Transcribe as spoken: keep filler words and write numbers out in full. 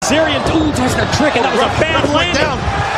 Syrian, ooh, that's the trick, and that was a bad landing.